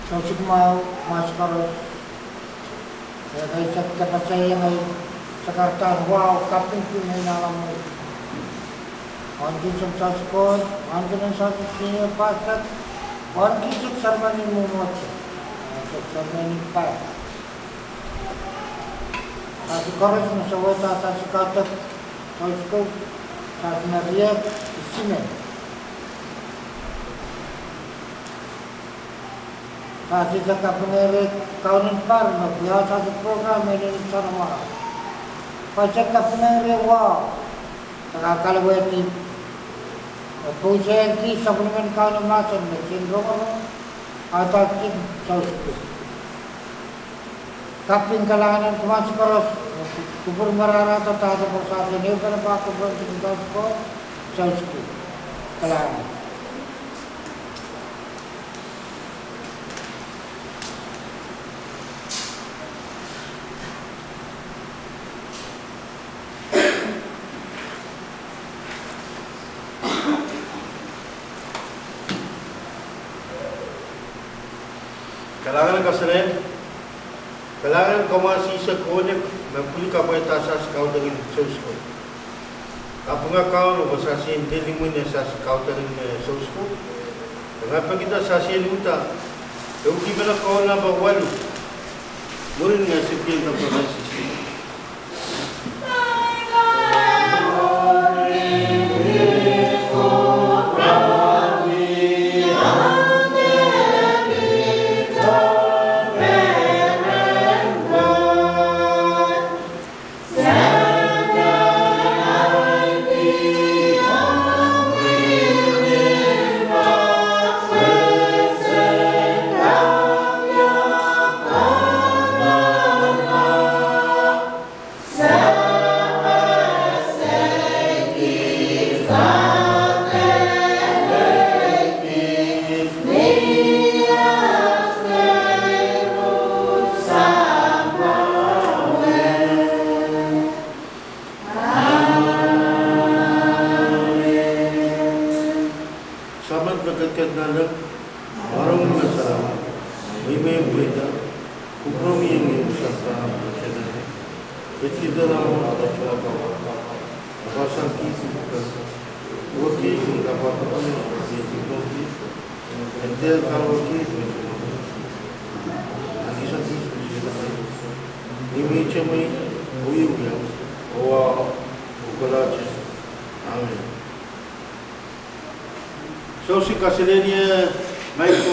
Sosok mau mas kalau saya cakap saya yang sekarang wow kaping punya dalam orang kisah saskon, orang kisah saskon pasat, orang kisah sarmani mumot, sarmani pai. Satu koros musuh satu kata saskon, satu naria isinya. Satu cakap pengerik kaunin parno, biar satu program ini sama. Cakap pengerik wow, kalau weti, pujian kisah pengen kaunin macam ni, romo atau kim sausku. Kaping kalangan kemas koros, kubur merara atau tak ada persatuan ini pada pakai berarti sausku kalangan. Kalangan kasih, kalangan komasi sekolah mempunyai kapasitas kau dengan sosok. Apakah kau lupa sasin delimun sas kau dengan sosok? Mengapa kita sasin uta? Jadi bila kau nak bawalu, mungkin ngasih kita proses. So si kasilenya mai